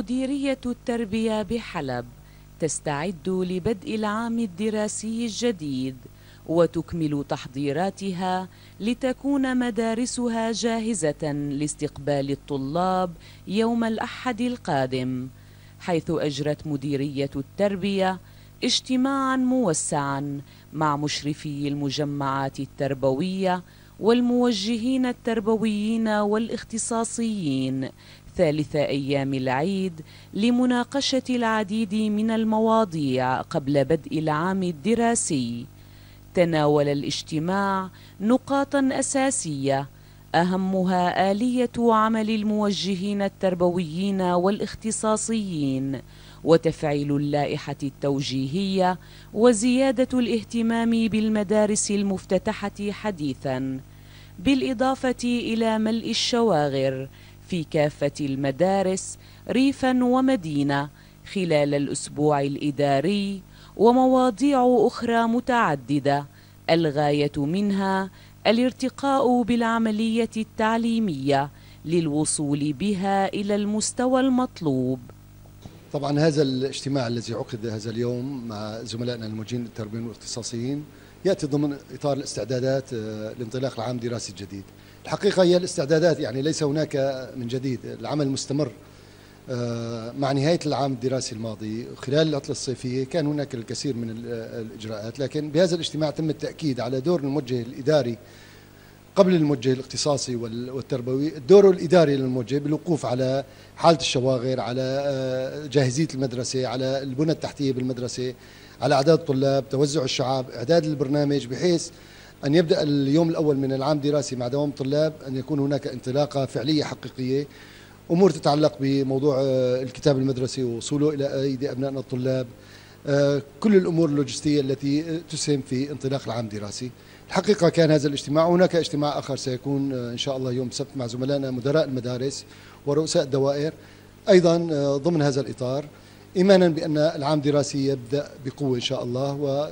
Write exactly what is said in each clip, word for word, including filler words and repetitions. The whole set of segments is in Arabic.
مديرية التربية بحلب تستعد لبدء العام الدراسي الجديد وتكمل تحضيراتها لتكون مدارسها جاهزة لاستقبال الطلاب يوم الأحد القادم، حيث أجرت مديرية التربية اجتماعا موسعا مع مشرفي المجمعات التربوية والموجهين التربويين والاختصاصيين ثالث أيام العيد لمناقشة العديد من المواضيع قبل بدء العام الدراسي. تناول الاجتماع نقاطا أساسية أهمها آلية عمل الموجهين التربويين والاختصاصيين وتفعيل اللائحة التوجيهية وزيادة الاهتمام بالمدارس المفتتحة حديثا، بالإضافة إلى ملء الشواغر في كافة المدارس ريفا ومدينة خلال الأسبوع الإداري، ومواضيع أخرى متعددة الغاية منها الارتقاء بالعملية التعليمية للوصول بها إلى المستوى المطلوب. طبعا هذا الاجتماع الذي عقد هذا اليوم مع زملائنا الموجهين التربويين والاختصاصيين يأتي ضمن إطار الاستعدادات لانطلاق العام الدراسي الجديد. الحقيقة هي الاستعدادات، يعني ليس هناك من جديد، العمل مستمر. مع نهاية العام الدراسي الماضي خلال العطلة الصيفية كان هناك الكثير من الإجراءات، لكن بهذا الاجتماع تم التأكيد على دور الموجه الإداري قبل الموجه الاختصاصي والتربوي، الدور الإداري للموجه بالوقوف على حالة الشواغر، على جاهزية المدرسة، على البنى التحتية بالمدرسة، على أعداد الطلاب، توزع الشعب، إعداد البرنامج بحيث أن يبدأ اليوم الأول من العام الدراسي مع دوام الطلاب أن يكون هناك انطلاقة فعلية حقيقية. أمور تتعلق بموضوع الكتاب المدرسي ووصوله إلى أيدي أبنائنا الطلاب، كل الأمور اللوجستية التي تسهم في انطلاق العام الدراسي. الحقيقة كان هذا الاجتماع، وهناك اجتماع آخر سيكون إن شاء الله يوم السبت مع زملائنا مدراء المدارس ورؤساء الدوائر أيضا ضمن هذا الإطار، إيمانا بأن العام الدراسي يبدأ بقوة إن شاء الله،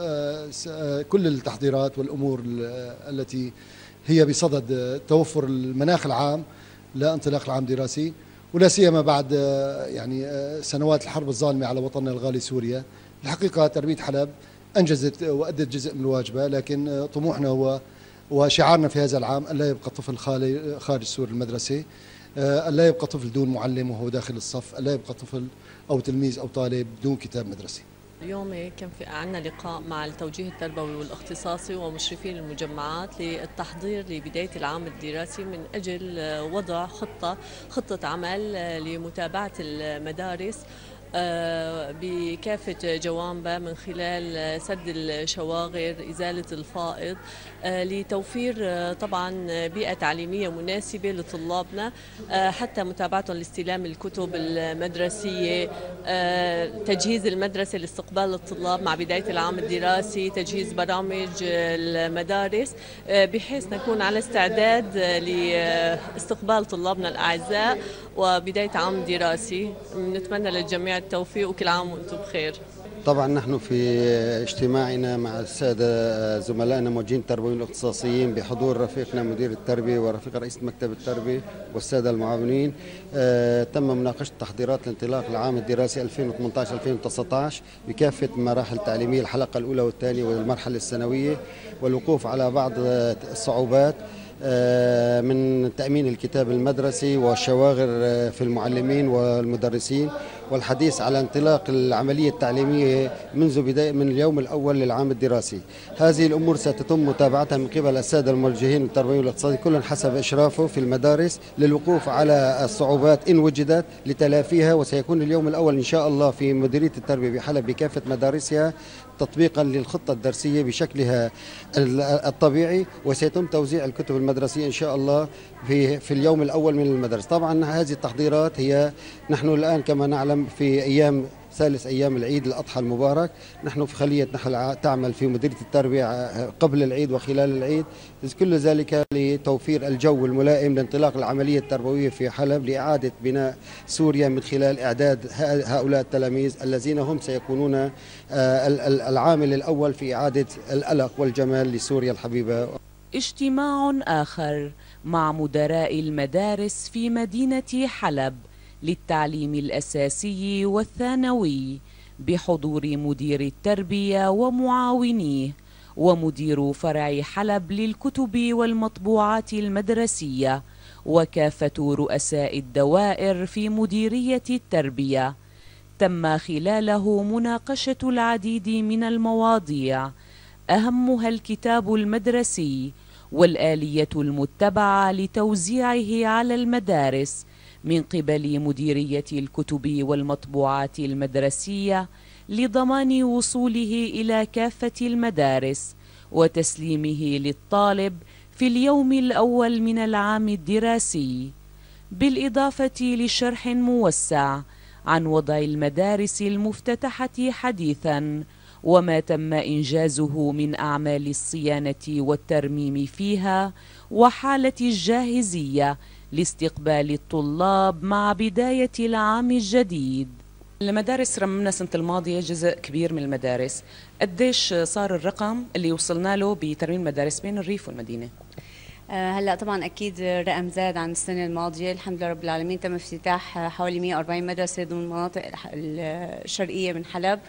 وكل التحضيرات والأمور التي هي بصدد توفر المناخ العام لانطلاق العام الدراسي، ولا سيما بعد يعني سنوات الحرب الظالمة على وطننا الغالي سوريا. الحقيقة تربية حلب أنجزت وأدت جزء من واجبها، لكن طموحنا هو وشعارنا في هذا العام ألا يبقى طفل خارج سور المدرسة، ألا يبقى طفل دون معلم وهو داخل الصف، ألا يبقى طفل أو تلميذ أو طالب دون كتاب مدرسي. اليوم كان في عندنا لقاء مع التوجيه التربوي والاختصاصي ومشرفين المجمعات للتحضير لبداية العام الدراسي من أجل وضع خطة خطة عمل لمتابعة المدارس بكافة جوانبها من خلال سد الشواغر، إزالة الفائض، لتوفير طبعا بيئة تعليمية مناسبة لطلابنا، حتى متابعتهم لاستلام الكتب المدرسية، تجهيز المدرسة لاستقبال الطلاب مع بداية العام الدراسي، تجهيز برامج المدارس بحيث نكون على استعداد لاستقبال طلابنا الأعزاء وبداية عام دراسي. نتمنى للجميع التوفيق وكل عام وانتم بخير. طبعا نحن في اجتماعنا مع السادة زملائنا موجهين التربويين والاختصاصيين بحضور رفيقنا مدير التربية ورفيق رئيس مكتب التربية والسادة المعاونين، آه تم مناقشة تحضيرات لانطلاق العام الدراسي ألفين وثمانية عشر ألفين وتسعة عشر بكافة مراحل التعليمية، الحلقة الأولى والثانية والمرحلة السنوية، والوقوف على بعض الصعوبات من تأمين الكتاب المدرسي والشواغر في المعلمين والمدرسين، والحديث على انطلاق العملية التعليمية منذ بداية من اليوم الأول للعام الدراسي. هذه الأمور ستتم متابعتها من قبل السادة الموجهين التربويين والاقتصاديين كل حسب إشرافه في المدارس للوقوف على الصعوبات إن وجدت لتلافيها، وسيكون اليوم الأول إن شاء الله في مديرية التربية بحلب بكافة مدارسها تطبيقا للخطة الدرسية بشكلها الطبيعي، وسيتم توزيع الكتب المدرسية إن شاء الله في في اليوم الأول من المدارس. طبعا هذه التحضيرات هي نحن الآن كما نعلم في أيام ثالث أيام العيد الأضحى المبارك، نحن في خلية نحل تعمل في مديرية التربية قبل العيد وخلال العيد، كل ذلك لتوفير الجو الملائم لانطلاق العملية التربوية في حلب لإعادة بناء سوريا من خلال إعداد هؤلاء التلاميذ الذين هم سيكونون العامل الأول في إعادة الألق والجمال لسوريا الحبيبة. اجتماع آخر مع مدراء المدارس في مدينة حلب للتعليم الأساسي والثانوي بحضور مدير التربية ومعاونيه ومدير فرع حلب للكتب والمطبوعات المدرسية وكافة رؤساء الدوائر في مديرية التربية. تم خلاله مناقشة العديد من المواضيع أهمها الكتاب المدرسي والآلية المتبعة لتوزيعه على المدارس من قبل مديرية الكتب والمطبوعات المدرسية لضمان وصوله إلى كافة المدارس وتسليمه للطالب في اليوم الأول من العام الدراسي، بالإضافة لشرح موسع عن وضع المدارس المفتتحة حديثاً وما تم إنجازه من أعمال الصيانة والترميم فيها وحالة الجاهزية لاستقبال الطلاب مع بداية العام الجديد. المدارس رممنا السنة الماضية جزء كبير من المدارس، قديش صار الرقم اللي وصلنا له بترميم المدارس بين الريف والمدينة؟ هلا طبعا اكيد الرقم زاد عن السنه الماضيه، الحمد لله رب العالمين. تم افتتاح حوالي مئة وأربعين مدرسه ضمن المناطق الشرقيه من حلب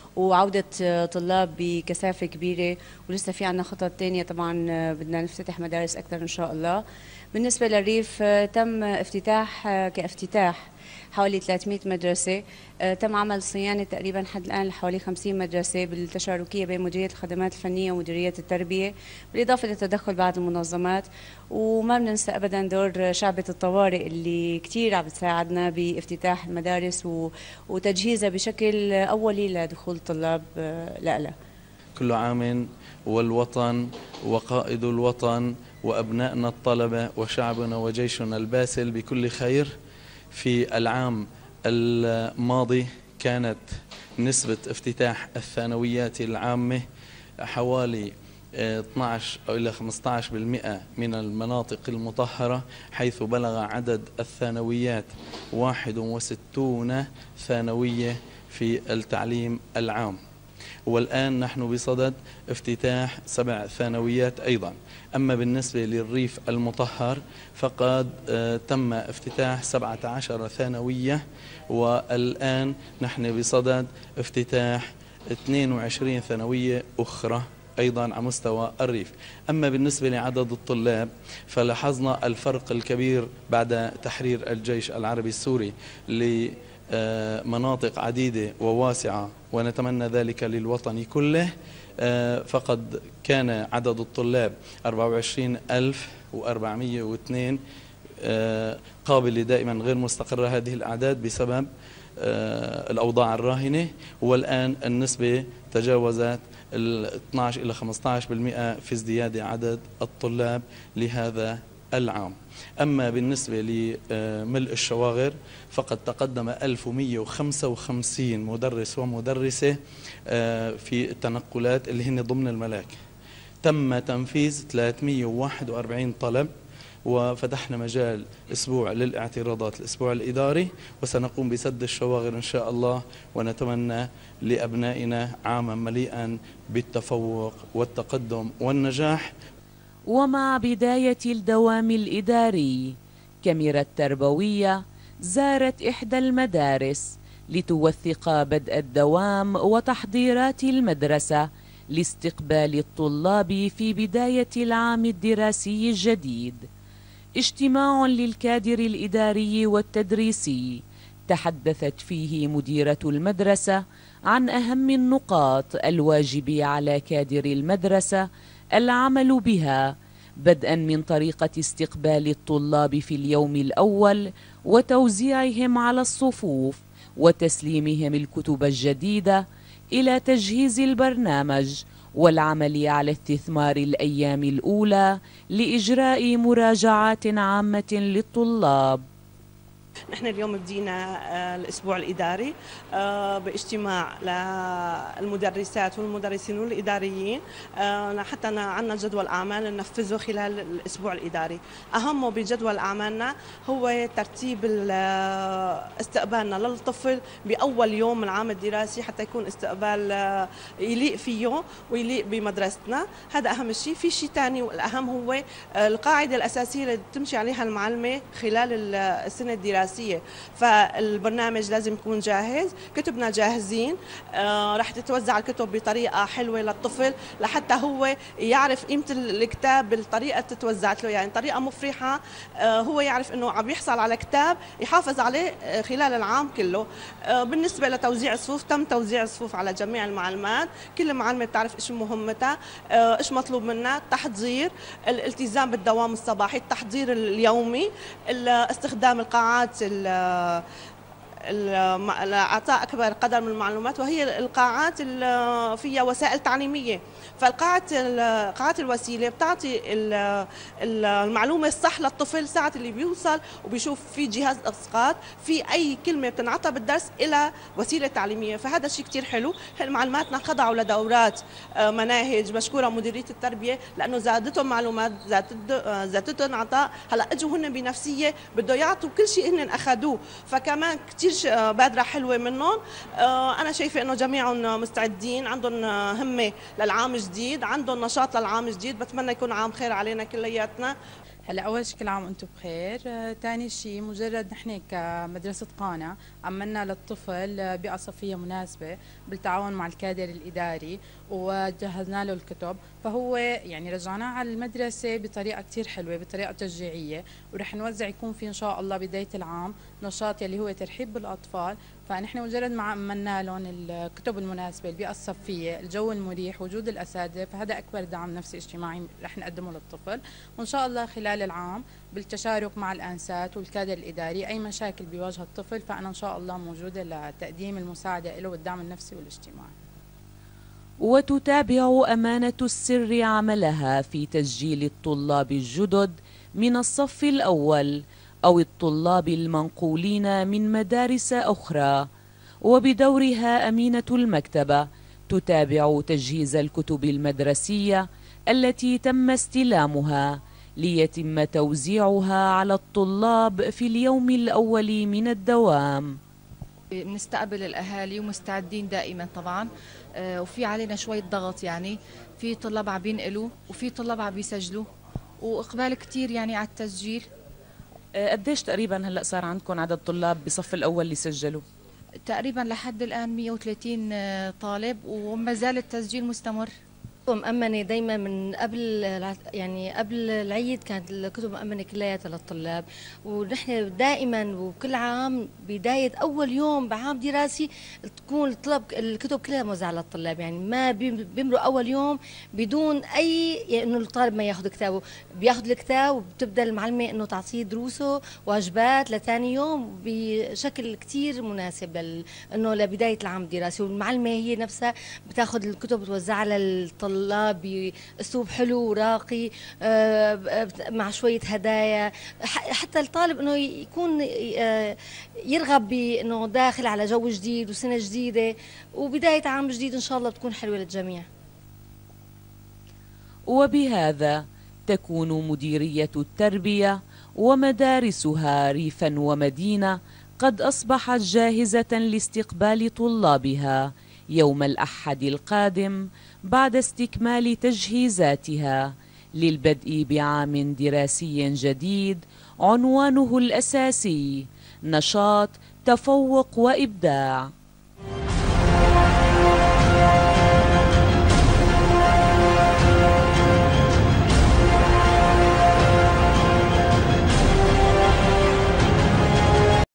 وعوده طلاب بكثافه كبيره، ولسه في عندنا خطط ثانيه طبعا بدنا نفتتح مدارس اكثر ان شاء الله. بالنسبه للريف تم افتتاح كافتتاح حوالي ثلاثمئة مدرسة، تم عمل صيانة تقريبا حد الآن لحوالي خمسين مدرسة بالتشاركية بين مديرية الخدمات الفنية ومديرية التربية، بالإضافة لتدخل بعض المنظمات. وما بننسى أبدا دور شعبة الطوارئ اللي كتير عم بتساعدنا بافتتاح المدارس وتجهيزها بشكل أولي لدخول الطلاب لها. كل عام والوطن وقائد الوطن وأبنائنا الطلبة وشعبنا وجيشنا الباسل بكل خير. في العام الماضي كانت نسبة افتتاح الثانويات العامة حوالي اثنعش أو إلى خمسة عشر بالمئة من المناطق المطهرة، حيث بلغ عدد الثانويات واحد وستين ثانوية في التعليم العام. والآن نحن بصدد افتتاح سبع ثانويات أيضا. أما بالنسبة للريف المطهر فقد تم افتتاح سبعة عشر ثانوية، والآن نحن بصدد افتتاح اثنين وعشرين ثانوية أخرى أيضا على مستوى الريف. أما بالنسبة لعدد الطلاب فلاحظنا الفرق الكبير بعد تحرير الجيش العربي السوري لمناطق عديدة وواسعة، ونتمنى ذلك للوطن كله. فقد كان عدد الطلاب أربعة وعشرين ألف وأربعمئة واثنين، قابلة دائما غير مستقرة هذه الأعداد بسبب الأوضاع الراهنة، والآن النسبة تجاوزت ال اثنعش إلى خمسة عشر بالمئة في ازدياد عدد الطلاب لهذا العام. أما بالنسبة لملء الشواغر فقد تقدم ألف ومئة وخمسة وخمسين مدرس ومدرسة في التنقلات اللي هن ضمن الملاك. تم تنفيذ ثلاثمئة وواحد وأربعين طلب، وفتحنا مجال أسبوع للاعتراضات الأسبوع الإداري، وسنقوم بسد الشواغر إن شاء الله، ونتمنى لأبنائنا عاما مليئا بالتفوق والتقدم والنجاح. ومع بداية الدوام الإداري كاميرا التربوية زارت إحدى المدارس لتوثق بدء الدوام وتحضيرات المدرسة لاستقبال الطلاب في بداية العام الدراسي الجديد. اجتماع للكادر الإداري والتدريسي تحدثت فيه مديرة المدرسة عن أهم النقاط الواجب على كادر المدرسة العمل بها، بدءا من طريقة استقبال الطلاب في اليوم الأول وتوزيعهم على الصفوف وتسليمهم الكتب الجديدة، إلى تجهيز البرنامج والعمل على استثمار الأيام الأولى لإجراء مراجعات عامة للطلاب. نحن اليوم بدينا الأسبوع الإداري باجتماع للمدرسات والمدرسين والإداريين حتى عندنا جدول أعمال ننفذه خلال الأسبوع الإداري. أهمه بجدول أعمالنا هو ترتيب استقبالنا للطفل بأول يوم من العام الدراسي حتى يكون استقبال يليق فيه ويليق بمدرستنا. هذا أهم شيء. في شيء ثاني والأهم هو القاعدة الأساسية اللي تمشي عليها المعلمة خلال السنة الدراسية الدراسية، فالبرنامج لازم يكون جاهز، كتبنا جاهزين، آه رح تتوزع الكتب بطريقة حلوة للطفل لحتى هو يعرف قيمة الكتاب بالطريقة تتوزعت له، يعني طريقة مفرحة، آه هو يعرف انه عم يحصل على كتاب يحافظ عليه آه خلال العام كله. آه بالنسبة لتوزيع الصفوف، تم توزيع الصفوف على جميع المعلمات، كل معلمة بتعرف ايش مهمتها، آه ايش مطلوب منها، التحضير، الالتزام بالدوام الصباحي، التحضير اليومي، استخدام القاعات اعطاء اكبر قدر من المعلومات، وهي القاعات اللي فيها وسائل تعليميه، فالقاعات قاعات الوسيله بتعطي المعلومه الصح للطفل ساعه اللي بيوصل وبيشوف في جهاز اسقاط، في اي كلمه بتنعطى بالدرس الى وسيله تعليميه، فهذا شيء كثير حلو. معلماتنا خضعوا لدورات مناهج، مشكوره مديريه التربيه لانه زادتهم معلومات، زادتهم عطاء، هلا اجوا هن بنفسيه بده يعطوا كل شيء هن اخذوه، فكمان كثير بادرة حلوة منهم. أنا شايفة إنه جميعهم مستعدين، عندهم همة للعام الجديد، عندهم نشاط للعام الجديد، بتمنى يكون عام خير علينا كلياتنا. هلا اول شيء كل عام وانتم بخير. ثاني آه، شيء مجرد نحن كمدرسه قانا عملنا للطفل بيئه صفيه مناسبه بالتعاون مع الكادر الاداري وجهزنا له الكتب، فهو يعني رجعناه على المدرسه بطريقه كثير حلوه، بطريقه تشجيعيه، ورح نوزع يكون في ان شاء الله بدايه العام نشاط يلي هو ترحيب بالاطفال، فنحن مجرد ما عملنا لهم الكتب المناسبه، البيئه الصفيه، الجو المريح، وجود الاساتذه، فهذا اكبر دعم نفسي اجتماعي رح نقدمه للطفل، وان شاء الله خلال العام بالتشارك مع الانسات والكادر الاداري اي مشاكل بيواجهها الطفل فانا ان شاء الله موجوده لتقديم المساعده له والدعم النفسي والاجتماعي. وتتابع أمانة السر عملها في تسجيل الطلاب الجدد من الصف الأول أو الطلاب المنقولين من مدارس أخرى، وبدورها أمينة المكتبة تتابع تجهيز الكتب المدرسية التي تم استلامها ليتم توزيعها على الطلاب في اليوم الأول من الدوام. بنستقبل الأهالي ومستعدين دائما طبعا، وفي علينا شوية ضغط، يعني في طلاب عم بينقلوا وفي طلاب عم بيسجلوا وإقبال كتير يعني على التسجيل. قديش تقريبا هلأ صار عندكم عدد طلاب بصف الأول اللي سجلوا؟ تقريبا لحد الآن مئة وثلاثين طالب وما زال التسجيل مستمر. مأمنة دايما من قبل، يعني قبل العيد كانت الكتب مأمنة كلياتها للطلاب، ونحن دائما وكل عام بداية أول يوم بعام دراسي تكون الطلاب الكتب كلها موزعة للطلاب، يعني ما بيمروا أول يوم بدون أي يعني إنه الطالب ما ياخذ كتابه، بياخذ الكتاب وبتبدأ المعلمة إنه تعطيه دروسه واجبات لثاني يوم بشكل كتير مناسب لل إنه لبداية العام الدراسي، والمعلمة هي نفسها بتاخذ الكتب وتوزعها للطلاب باسلوب حلو وراقي مع شويه هدايا، حتى الطالب انه يكون يرغب بانه داخل على جو جديد وسنه جديده وبدايه عام جديد ان شاء الله بتكون حلوه للجميع. وبهذا تكون مديريه التربيه ومدارسها ريفا ومدينه قد اصبحت جاهزه لاستقبال طلابها يوم الأحد القادم بعد استكمال تجهيزاتها للبدء بعام دراسي جديد عنوانه الأساسي نشاط، تفوق وإبداع.